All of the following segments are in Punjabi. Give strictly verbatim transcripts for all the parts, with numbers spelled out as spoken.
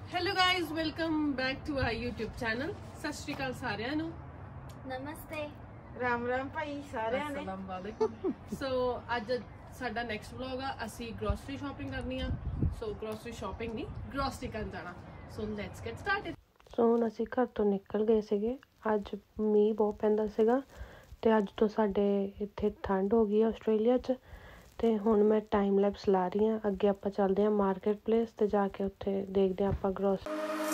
Hello guys, welcome back to our YouTube channel. Sat Sri अकाल सारिਆਂ ਨੂੰ। नमस्ते। राम राम भाई सारिਆਂ ने। अस्सलाम वालेकुम। सो ਅੱਜ ਸਾਡਾ ਨੈਕਸਟ ਵਲੌਗ ਆ। ਅਸੀਂ ਗਰੋਸਰੀ ਸ਼ਾਪਿੰਗ ਕਰਨੀ ਆ। ਸੋ ਗਰੋਸਰੀ ਸ਼ਾਪਿੰਗ ਨਹੀਂ, ਗਰੋਸਰੀ ਕਰਨ ਜਾਣਾ। So let's get started. So ਹੁਣ ਅਸੀਂ ਘਰ ਤੋਂ ਨਿਕਲ ਗਏ ਸੀਗੇ। ਅੱਜ ਮੀਂਹ ਬਹੁਤ ਪੈਂਦਾ ਸੀਗਾ ਤੇ ਅੱਜ ਤੋਂ ਸਾਡੇ ਇੱਥੇ ਠੰਡ ਹੋ ਗਈ ਆ ਆਸਟ੍ਰੇਲੀਆ 'ਚ। ਤੇ ਹੁਣ ਮੈਂ ਟਾਈਮ ਲੈਪਸ ਲਾ ਰਹੀ ਹਾਂ। ਅੱਗੇ ਆਪਾਂ ਚੱਲਦੇ ਹਾਂ ਮਾਰਕੀਟ ਪਲੇਸ ਤੇ ਜਾ ਕੇ ਉੱਥੇ ਦੇਖਦੇ ਹਾਂ ਆਪਾਂ ਗਰੋਸਰੀ।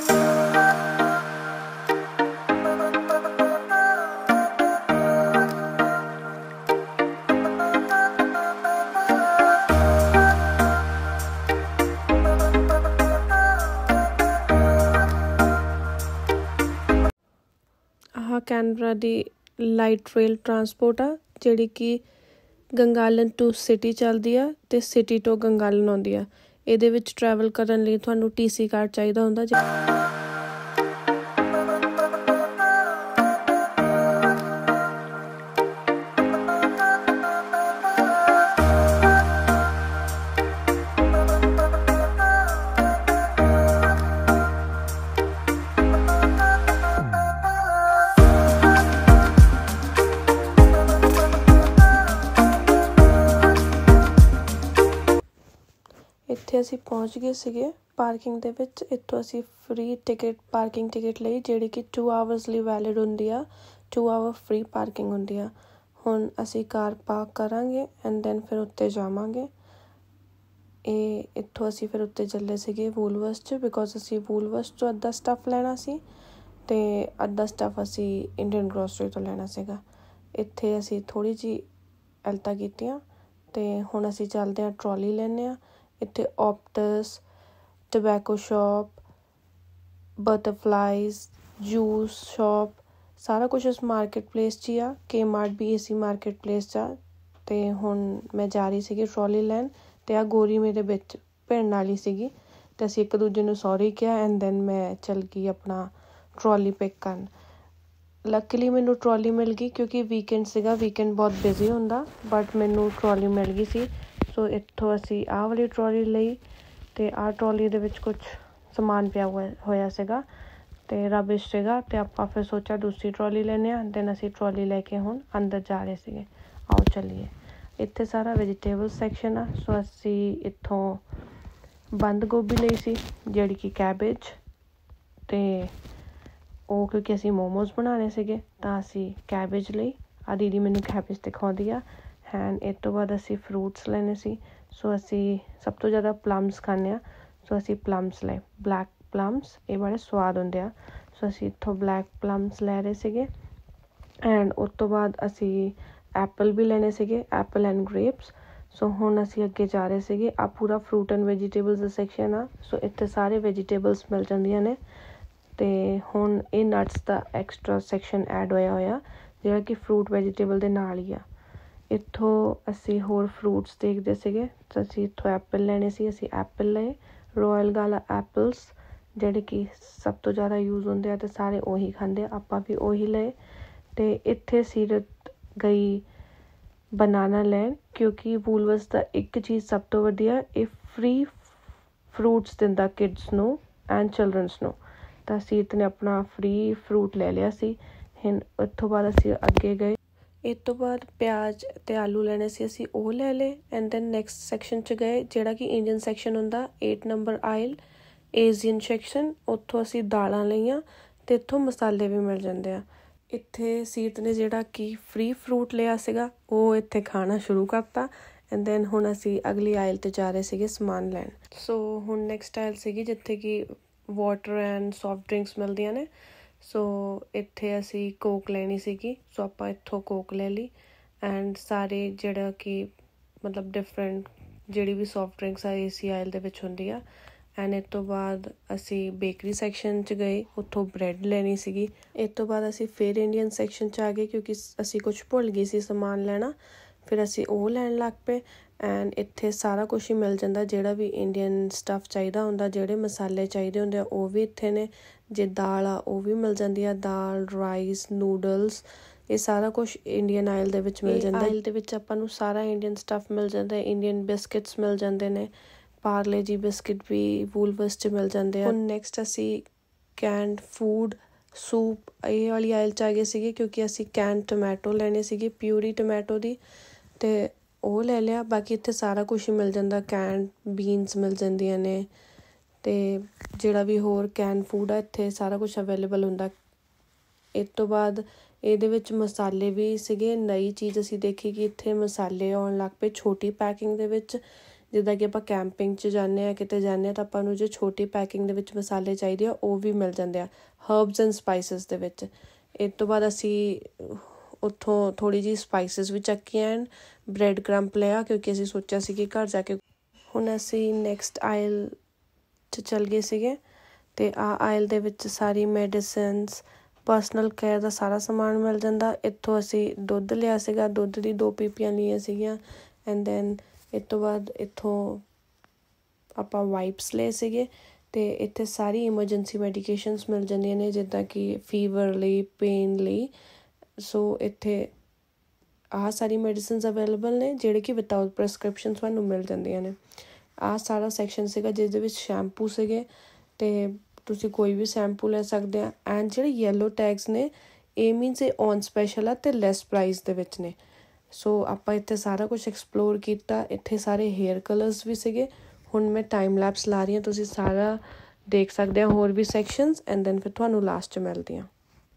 ਆਹ ਕੈਨਬਰਾ ਦੀ ਲਾਈਟ ਰੇਲ ਟਰਾਂਸਪੋਰਟ ਆ ਜਿਹੜੀ ਕਿ ਗੰਗਾਲਨ ਟੂ ਸਿਟੀ ਚੱਲਦੀ ਆ ਤੇ ਸਿਟੀ ਤੋਂ ਗੰਗਾਲਨ ਆਉਂਦੀ ਆ। ਇਹਦੇ ਵਿੱਚ ਟਰੈਵਲ ਕਰਨ ਲਈ ਤੁਹਾਨੂੰ ਟੀ ਸੀ ਕਾਰਡ ਚਾਹੀਦਾ ਹੁੰਦਾ। ਇੱਥੇ ਅਸੀਂ ਪਹੁੰਚ ਗਏ ਸੀਗੇ ਪਾਰਕਿੰਗ ਦੇ ਵਿੱਚ। ਇੱਥੋਂ ਅਸੀਂ ਫ੍ਰੀ ਟਿਕਟ ਪਾਰਕਿੰਗ ਟਿਕਟ ਲਈ ਜਿਹੜੀ ਕਿ ਟੂ ਆਵਰਸ ਲਈ ਵੈਲਿਡ ਹੁੰਦੀ ਆ। ਟੂ ਆਵਰ ਫ੍ਰੀ ਪਾਰਕਿੰਗ ਹੁੰਦੀ ਆ। ਹੁਣ ਅਸੀਂ ਕਾਰ ਪਾਰਕ ਕਰਾਂਗੇ ਐਂਡ ਦੈਨ ਫਿਰ ਉੱਤੇ ਜਾਵਾਂਗੇ। ਇਹ ਇੱਥੋਂ ਅਸੀਂ ਫਿਰ ਉੱਤੇ ਚੱਲੇ ਸੀਗੇ ਵੂਲਵਰਸ 'ਚ ਬਿਕੋਜ਼ ਅਸੀਂ ਵੂਲਵਰਸ 'ਚੋਂ ਅੱਧਾ ਸਟੱਫ ਲੈਣਾ ਸੀ ਅਤੇ ਅੱਧਾ ਸਟੱਫ ਅਸੀਂ ਇੰਡੀਅਨ ਗਰੋਸਰੀ ਤੋਂ ਲੈਣਾ ਸੀਗਾ। ਇੱਥੇ ਅਸੀਂ ਥੋੜ੍ਹੀ ਜਿਹੀ ਐਲਤਾਂ ਕੀਤੀਆਂ ਅਤੇ ਹੁਣ ਅਸੀਂ ਚੱਲਦੇ ਹਾਂ ਟਰੋਲੀ ਲੈਂਦੇ ਹਾਂ। ਇੱਥੇ Optus, tobacco shop, butterflies, juice shop ਸਾਰਾ ਕੁਛ ਇਸ ਮਾਰਕੀਟ ਪਲੇਸ 'ਚ ਹੀ ਆ। ਕੇ ਮਾਰਟ ਵੀ ਇਸੀ ਮਾਰਕੀਟ ਪਲੇਸ 'ਚ ਆ। ਅਤੇ ਹੁਣ ਮੈਂ ਜਾ ਰਹੀ ਸੀਗੀ ਟਰੋਲੀ ਲੈਣ ਅਤੇ ਆਹ ਗੋਰੀ ਮੇਰੇ ਵਿੱਚ ਭਿੜਨ ਵਾਲੀ ਸੀਗੀ ਅਤੇ ਅਸੀਂ ਇੱਕ ਦੂਜੇ ਨੂੰ ਸੌਰੀ ਕਿਹਾ ਐਂਡ ਦੈਨ ਮੈਂ ਚੱਲ ਗਈ ਆਪਣਾ ਟਰੋਲੀ ਪਿਕ ਕਰਨ। ਲੱਕੀਲੀ ਮੈਨੂੰ ਟਰੋਲੀ ਮਿਲ ਗਈ ਕਿਉਂਕਿ ਵੀਕਐਂਡ ਸੀਗਾ। ਵੀਕਐਂਡ ਬਹੁਤ ਬਿਜ਼ੀ ਹੁੰਦਾ ਬਟ ਮੈਨੂੰ ਟਰੋਲੀ ਮਿਲ ਗਈ ਸੀ। ਸੋ ਇੱਥੋਂ ਅਸੀਂ ਆਹ ਵਾਲੀ ਟਰੋਲੀ ਲਈ ਅਤੇ ਆਹ ਟਰੋਲੀ ਦੇ ਵਿੱਚ ਕੁਛ ਸਮਾਨ ਪਿਆ ਹੋਇਆ ਹੋਇਆ ਸੀਗਾ ਅਤੇ ਰਬਿਸ਼ ਸੀਗਾ ਅਤੇ ਆਪਾਂ ਫਿਰ ਸੋਚਿਆ ਦੂਸਰੀ ਟਰੋਲੀ ਲੈਂਦੇ ਹਾਂ। ਦੈਨ ਅਸੀਂ ਟਰੋਲੀ ਲੈ ਕੇ ਹੁਣ ਅੰਦਰ ਜਾ ਰਹੇ ਸੀਗੇ। ਆਓ ਚੱਲੀਏ। ਇੱਥੇ ਸਾਰਾ ਵੈਜੀਟੇਬਲ ਸੈਕਸ਼ਨ ਆ। ਸੋ ਅਸੀਂ ਇੱਥੋਂ ਬੰਦ ਗੋਭੀ ਲਈ ਸੀ ਜਿਹੜੀ ਕਿ ਕੈਬੇਜ ਅਤੇ ਉਹ ਕਿਉਂਕਿ ਅਸੀਂ ਮੋਮੋਜ਼ ਬਣਾਉਣੇ ਸੀਗੇ ਤਾਂ ਅਸੀਂ ਕੈਬੇਜ ਲਈ। ਆਹ ਦੀਦੀ ਮੈਨੂੰ ਕੈਬੇਜ ਦਿਖਾਉਂਦੀ ਆ ਐਂਡ ਇਸ ਤੋਂ ਬਾਅਦ ਅਸੀਂ ਫਰੂਟਸ ਲੈਣੇ ਸੀ। ਸੋ ਅਸੀਂ ਸਭ ਤੋਂ ਜ਼ਿਆਦਾ ਪਲਮਸ ਖਾਂਦੇ ਹਾਂ। ਸੋ ਅਸੀਂ ਪਲਮਸ ਲਏ, ਬਲੈਕ ਪਲਮਸ। ਇਹ ਬੜੇ ਸਵਾਦ ਹੁੰਦੇ ਆ। ਸੋ ਅਸੀਂ ਇੱਥੋਂ ਬਲੈਕ ਪਲਮਸ ਲੈ ਰਹੇ ਸੀਗੇ ਐਂਡ ਉਸ ਤੋਂ ਬਾਅਦ ਅਸੀਂ ਐਪਲ ਵੀ ਲੈਣੇ ਸੀਗੇ, ਐਪਲ ਐਂਡ ਗ੍ਰੇਪਸ। ਸੋ ਹੁਣ ਅਸੀਂ ਅੱਗੇ ਜਾ ਰਹੇ ਸੀਗੇ। ਆਹ ਪੂਰਾ ਫਰੂਟ ਐਂਡ ਵੈਜੀਟੇਬਲਸ ਦਾ ਸੈਕਸ਼ਨ ਆ। ਸੋ ਇੱਥੇ ਸਾਰੇ ਵੈਜੀਟੇਬਲਸ ਮਿਲ ਜਾਂਦੀਆਂ ਨੇ ਅਤੇ ਹੁਣ ਇਹ ਨਟਸ ਦਾ ਐਕਸਟਰਾ ਸੈਕਸ਼ਨ ਐਡ ਹੋਇਆ ਹੋਇਆ ਜਿਹੜਾ ਕਿ ਫਰੂਟ ਵੈਜੀਟੇਬਲ ਦੇ ਨਾਲ ਹੀ ਆ। ਇੱਥੋਂ ਅਸੀਂ ਹੋਰ ਫਰੂਟਸ ਦੇਖਦੇ ਸੀਗੇ ਤਾਂ ਅਸੀਂ ਇੱਥੋਂ ਐਪਲ ਲੈਣੇ ਸੀ। ਅਸੀਂ ਐਪਲ ਲਏ, ਰੋਇਲ ਗਾਲਾ ਐਪਲਸ ਜਿਹੜੇ ਕਿ ਸਭ ਤੋਂ ਜ਼ਿਆਦਾ ਯੂਜ਼ ਹੁੰਦੇ ਆ ਅਤੇ ਸਾਰੇ ਉਹੀ ਖਾਂਦੇ ਆ। ਆਪਾਂ ਵੀ ਉਹੀ ਲਏ ਅਤੇ ਇੱਥੇ ਸੀਰਤ ਗਈ ਬਨਾਨਾ ਲੈਣ ਕਿਉਂਕਿ ਵੂਲਵਰਸ ਦਾ ਇੱਕ ਚੀਜ਼ ਸਭ ਤੋਂ ਵਧੀਆ, ਇਹ ਫ੍ਰੀ ਫਰੂਟਸ ਦਿੰਦਾ ਕਿਡਸ ਨੂੰ ਐਂਡ ਚਿਲਡਰਨਸ ਨੂੰ। ਤਾਂ ਸੀਰਤ ਨੇ ਆਪਣਾ ਫ੍ਰੀ ਫਰੂਟ ਲੈ ਲਿਆ ਸੀ। ਹੁਣ ਇੱਥੋਂ ਬਾਅਦ ਅਸੀਂ ਅੱਗੇ ਗਏ। ਇਸ ਤੋਂ ਬਾਅਦ ਪਿਆਜ਼ ਅਤੇ ਆਲੂ ਲੈਣੇ ਸੀ, ਅਸੀਂ ਉਹ ਲੈ ਲਏ ਐਂਡ ਦੈਨ ਨੈਕਸਟ ਸੈਕਸ਼ਨ 'ਚ ਗਏ ਜਿਹੜਾ ਕਿ ਇੰਡੀਅਨ ਸੈਕਸ਼ਨ ਹੁੰਦਾ। Eight number aisle Asian section. ਉੱਥੋਂ ਅਸੀਂ ਦਾਲਾਂ ਲਈਆਂ ਅਤੇ ਇੱਥੋਂ ਮਸਾਲੇ ਵੀ ਮਿਲ ਜਾਂਦੇ ਆ। ਇੱਥੇ ਸੀਰਤ ਨੇ ਜਿਹੜਾ ਕਿ ਫ੍ਰੀ ਫਰੂਟ ਲਿਆ ਸੀਗਾ ਉਹ ਇੱਥੇ ਖਾਣਾ ਸ਼ੁਰੂ ਕਰਤਾ ਐਂਡ ਦੈਨ ਹੁਣ ਅਸੀਂ ਅਗਲੀ ਆਇਲ 'ਤੇ ਜਾ ਰਹੇ ਸੀਗੇ ਸਮਾਨ ਲੈਣ। ਸੋ ਹੁਣ ਨੈਕਸਟ ਆਇਲ ਸੀਗੀ ਜਿੱਥੇ ਕਿ ਵਾਟਰ ਐਂਡ ਸੋਫਟ ਡਰਿੰਕਸ ਮਿਲਦੀਆਂ ਨੇ। ਸੋ ਇੱਥੇ ਅਸੀਂ ਕੋਕ ਲੈਣੀ ਸੀਗੀ। ਸੋ ਆਪਾਂ ਇੱਥੋਂ ਕੋਕ ਲੈ ਲਈ ਐਂਡ ਸਾਰੇ ਜਿਹੜਾ ਕਿ ਮਤਲਬ ਡਿਫਰੈਂਟ ਜਿਹੜੀ ਵੀ ਸੋਫਟ ਡਰਿੰਕਸ ਆ ਏਸੀ ਆਇਲ ਦੇ ਵਿੱਚ ਹੁੰਦੀ ਆ। ਐਂਡ ਇਸ ਤੋਂ ਬਾਅਦ ਅਸੀਂ ਬੇਕਰੀ ਸੈਕਸ਼ਨ 'ਚ ਗਏ, ਉੱਥੋਂ ਬਰੈਡ ਲੈਣੀ ਸੀਗੀ। ਇਸ ਤੋਂ ਬਾਅਦ ਅਸੀਂ ਫਿਰ ਇੰਡੀਅਨ ਸੈਕਸ਼ਨ 'ਚ ਆ ਗਏ ਕਿਉਂਕਿ ਅਸੀਂ ਕੁਛ ਭੁੱਲ ਗਏ ਸੀ ਸਮਾਨ ਲੈਣਾ। ਫਿਰ ਅਸੀਂ ਉਹ ਲੈਣ ਲੱਗ ਪਏ ਐਂਡ ਇੱਥੇ ਸਾਰਾ ਕੁਛ ਹੀ ਮਿਲ ਜਾਂਦਾ ਜਿਹੜਾ ਵੀ ਇੰਡੀਅਨ ਸਟੱਫ ਚਾਹੀਦਾ ਹੁੰਦਾ। ਜਿਹੜੇ ਮਸਾਲੇ ਚਾਹੀਦੇ ਹੁੰਦੇ ਆ ਉਹ ਵੀ ਇੱਥੇ ਨੇ। ਜੇ ਦਾਲ ਆ ਉਹ ਵੀ ਮਿਲ ਜਾਂਦੀ ਆ, ਦਾਲ, ਰਾਈਸ, ਨੂਡਲਸ ਇਹ ਸਾਰਾ ਕੁਛ ਇੰਡੀਅਨ ਆਇਲ ਦੇ ਵਿੱਚ ਮਿਲ ਜਾਂਦਾ। ਆਇਲ ਦੇ ਵਿੱਚ ਆਪਾਂ ਨੂੰ ਸਾਰਾ ਇੰਡੀਅਨ ਸਟੱਫ ਮਿਲ ਜਾਂਦਾ। ਇੰਡੀਅਨ ਬਿਸਕਿਟਸ ਮਿਲ ਜਾਂਦੇ ਨੇ ਪਾਰਲੇ ਜੀ ਬਿਸਕਿਟ ਵੀ ਵੂਲਵਰਸ 'ਚ ਮਿਲ ਜਾਂਦੇ ਆ। ਹੁਣ ਨੈਕਸਟ ਅਸੀਂ ਕੈਂਡ ਫੂਡ ਸੂਪ ਇਹ ਵਾਲੀ ਆਇਲ 'ਚ ਆ ਗਏ ਸੀਗੇ ਕਿਉਂਕਿ ਅਸੀਂ ਕੈਂਡ ਟੋਮੈਟੋ ਲੈਣੇ ਸੀਗੇ ਪਿਊਰੀ ਟੋਮੈਟੋ ਦੀ, ਅਤੇ ਉਹ ਲੈ ਲਿਆ। ਬਾਕੀ ਇੱਥੇ ਸਾਰਾ ਕੁਛ ਹੀ ਮਿਲ ਜਾਂਦਾ, ਕੈਂਡ ਬੀਨਸ ਮਿਲ ਜਾਂਦੀਆਂ ਨੇ ਅਤੇ ਜਿਹੜਾ ਵੀ ਹੋਰ ਕੈਨ ਫੂਡ ਆ ਇੱਥੇ ਸਾਰਾ ਕੁਛ ਅਵੇਲੇਬਲ ਹੁੰਦਾ। ਇਸ ਤੋਂ ਬਾਅਦ ਇਹਦੇ ਵਿੱਚ ਮਸਾਲੇ ਵੀ ਸੀਗੇ। ਨਈ ਚੀਜ਼ ਅਸੀਂ ਦੇਖੀ ਕਿ ਇੱਥੇ ਮਸਾਲੇ ਆਉਣ ਲੱਗ ਪਏ ਛੋਟੀ ਪੈਕਿੰਗ ਦੇ ਵਿੱਚ। ਜਿੱਦਾਂ ਕਿ ਆਪਾਂ ਕੈਂਪਿੰਗ 'ਚ ਜਾਂਦੇ ਹਾਂ, ਕਿਤੇ ਜਾਂਦੇ ਹਾਂ ਤਾਂ ਆਪਾਂ ਨੂੰ ਜੇ ਛੋਟੀ ਪੈਕਿੰਗ ਦੇ ਵਿੱਚ ਮਸਾਲੇ ਚਾਹੀਦੇ ਆ ਉਹ ਵੀ ਮਿਲ ਜਾਂਦੇ ਆ ਹਰਬਸ ਐਂਡ ਸਪਾਈਸਿਸ ਦੇ ਵਿੱਚ। ਇਸ ਤੋਂ ਬਾਅਦ ਅਸੀਂ ਉੱਥੋਂ ਥੋੜ੍ਹੀ ਜਿਹੀ ਸਪਾਈਸਿਸ ਵੀ ਚੱਕੀਆਂ ਐਂਡ ਬ੍ਰੈਡ ਕਰੰਪ ਲਿਆ ਕਿਉਂਕਿ ਅਸੀਂ ਸੋਚਿਆ ਸੀ ਕਿ ਘਰ ਜਾ ਕੇ। ਹੁਣ ਅਸੀਂ ਨੈਕਸਟ ਆਇਲ 'ਚ ਚੱਲ ਗਏ ਸੀਗੇ ਅਤੇ ਆਹ ਆਇਲ ਦੇ ਵਿੱਚ ਸਾਰੀ ਮੈਡੀਸਨਸ ਪਰਸਨਲ ਕੇਅਰ ਦਾ ਸਾਰਾ ਸਮਾਨ ਮਿਲ ਜਾਂਦਾ। ਇੱਥੋਂ ਅਸੀਂ ਦੁੱਧ ਲਿਆ ਸੀਗਾ, ਦੁੱਧ ਦੀ ਦੋ ਪੀਪੀਆਂ ਲਈਆਂ ਸੀਗੀਆਂ ਐਂਡ ਦੈਨ ਇਸ ਤੋਂ ਬਾਅਦ ਇੱਥੋਂ ਆਪਾਂ ਵਾਈਪਸ ਲਏ ਸੀਗੇ ਅਤੇ ਇੱਥੇ ਸਾਰੀ ਐਮਰਜੈਂਸੀ ਮੈਡੀਕੇਸ਼ਨਸ ਮਿਲ ਜਾਂਦੀਆਂ ਨੇ ਜਿੱਦਾਂ ਕਿ ਫੀਵਰ ਲਈ, ਪੇਨ ਲਈ। ਸੋ ਇੱਥੇ ਆਹ ਸਾਰੀ ਮੈਡੀਸਨਸ ਅਵੇਲੇਬਲ ਨੇ ਜਿਹੜੇ ਕਿ ਵਿਦਆਊਟ ਪ੍ਰੈਸਕ੍ਰਿਪਸ਼ਨ ਤੁਹਾਨੂੰ ਮਿਲ ਜਾਂਦੀਆਂ ਨੇ। ਆਹ ਸਾਰਾ ਸੈਕਸ਼ਨ ਸੀਗਾ ਜਿਸ ਦੇ ਵਿੱਚ ਸ਼ੈਂਪੂ ਸੀਗੇ ਅਤੇ ਤੁਸੀਂ ਕੋਈ ਵੀ ਸ਼ੈਂਪੂ ਲੈ ਸਕਦੇ ਆ। ਐਂਡ ਜਿਹੜੇ ਯੈਲੋ ਟੈਗਸ ਨੇ ਇਹ ਮੀਨਸ ਇਹ ਔਨ ਸਪੈਸ਼ਲ ਆ ਅਤੇ ਲੈਸ ਪ੍ਰਾਈਸ ਦੇ ਵਿੱਚ ਨੇ। ਸੋ ਆਪਾਂ ਇੱਥੇ ਸਾਰਾ ਕੁਛ ਐਕਸਪਲੋਰ ਕੀਤਾ। ਇੱਥੇ ਸਾਰੇ ਹੇਅਰ ਕਲਰਸ ਵੀ ਸੀਗੇ। ਹੁਣ ਮੈਂ ਟਾਈਮ ਲੈਪਸ ਲਾ ਰਹੀ ਹਾਂ, ਤੁਸੀਂ ਸਾਰਾ ਦੇਖ ਸਕਦੇ ਹੋ ਹੋਰ ਵੀ ਸੈਕਸ਼ਨਸ ਐਂਡ ਦੈਨ ਫਿਰ ਤੁਹਾਨੂੰ ਲਾਸਟ 'ਚ ਮਿਲਦੀ ਹਾਂ।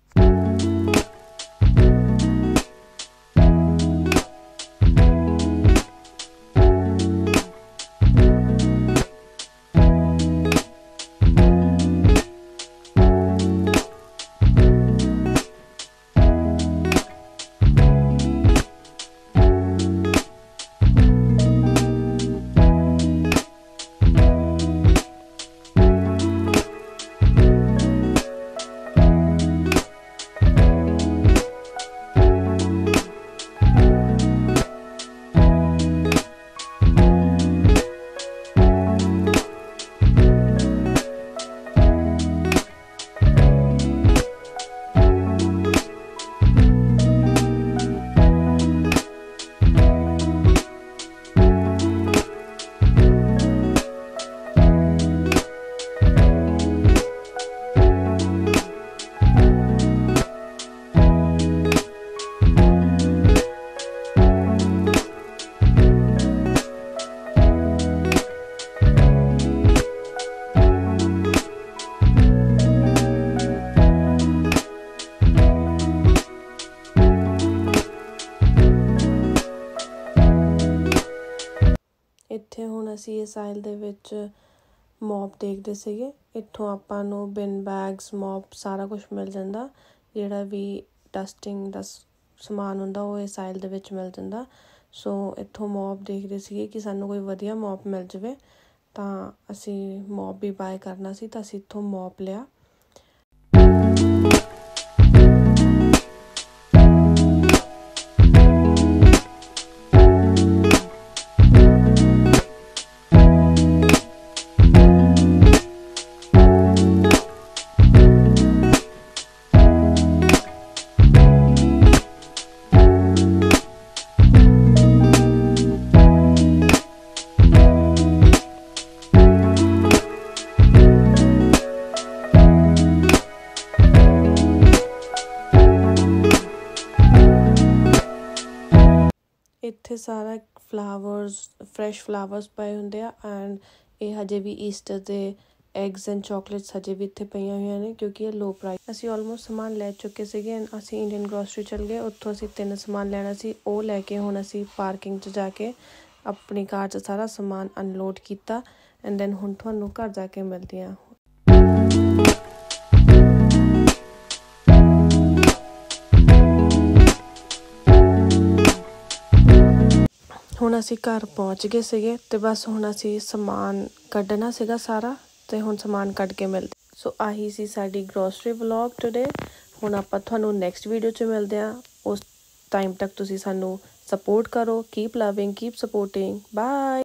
ਇੱਥੇ ਹੁਣ ਅਸੀਂ ਇਸ ਆਇਲ ਦੇ ਵਿੱਚ ਮੋਪ ਦੇਖਦੇ ਸੀਗੇ। ਇੱਥੋਂ ਆਪਾਂ ਨੂੰ ਬਿਨ ਬੈਗਸ ਮੋਪ ਸਾਰਾ ਕੁਛ ਮਿਲ ਜਾਂਦਾ। ਜਿਹੜਾ ਵੀ ਡਸਟਿੰਗ ਦਾ ਸਮਾਨ ਹੁੰਦਾ ਉਹ ਇਸ ਆਇਲ ਦੇ ਵਿੱਚ ਮਿਲ ਜਾਂਦਾ। ਸੋ ਇੱਥੋਂ ਮੋਪ ਦੇਖਦੇ ਸੀਗੇ ਕਿ ਸਾਨੂੰ ਕੋਈ ਵਧੀਆ ਮੋਪ ਮਿਲ ਜਾਵੇ ਤਾਂ ਅਸੀਂ ਮੋਪ ਵੀ ਬਾਏ ਕਰਨਾ ਸੀ ਤਾਂ ਅਸੀਂ ਇੱਥੋਂ ਮੋਪ ਲਿਆ। ਇੱਥੇ ਸਾਰਾ ਫਲਾਵਰਸ ਫਰੈਸ਼ ਫਲਾਵਰਸ ਪਏ ਹੁੰਦੇ ਆ ਐਂਡ ਇਹ ਹਜੇ ਵੀ ਈਸਟਰ ਦੇ ਐਗਸ ਐਂਡ ਚੋਕਲੇਟਸ ਹਜੇ ਵੀ ਇੱਥੇ ਪਈਆਂ ਹੋਈਆਂ ਨੇ ਕਿਉਂਕਿ ਇਹ ਲੋ ਪ੍ਰਾਈਸ। ਅਸੀਂ ਆਲਮੋਸਟ ਸਮਾਨ ਲੈ ਚੁੱਕੇ ਸੀਗੇ। ਅਸੀਂ ਇੰਡੀਅਨ ਗਰੋਸਰੀ ਚੱਲ ਗਏ। ਉੱਥੋਂ ਅਸੀਂ ਤਿੰਨ ਸਮਾਨ ਲੈਣਾ ਸੀ ਉਹ ਲੈ ਕੇ ਹੁਣ ਅਸੀਂ ਪਾਰਕਿੰਗ 'ਚ ਜਾ ਕੇ ਆਪਣੀ ਕਾਰ 'ਚ ਸਾਰਾ ਸਮਾਨ ਅਨਲੋਡ ਕੀਤਾ ਐਂਡ ਦੈਨ ਹੁਣ ਤੁਹਾਨੂੰ ਘਰ ਜਾ ਕੇ ਮਿਲਦੀ ਹਾਂ। ਹੁਣ ਅਸੀਂ ਘਰ ਪਹੁੰਚ ਗਏ ਸੀਗੇ ਅਤੇ ਬਸ ਹੁਣ ਅਸੀਂ ਸਮਾਨ ਕੱਢਣਾ ਸੀਗਾ ਸਾਰਾ ਅਤੇ ਹੁਣ ਸਮਾਨ ਕੱਢ ਕੇ ਮਿਲਦੇ। ਸੋ ਆਹੀ ਸੀ ਸਾਡੀ ਗਰੋਸਰੀ ਵਲੌਗ ਟੁਡੇ। ਹੁਣ ਆਪਾਂ ਤੁਹਾਨੂੰ ਨੈਕਸਟ ਵੀਡੀਓ 'ਚ ਮਿਲਦੇ ਹਾਂ। ਉਸ ਟਾਈਮ ਤੱਕ ਤੁਸੀਂ ਸਾਨੂੰ ਸਪੋਰਟ ਕਰੋ। Keep loving, keep supporting. Bye.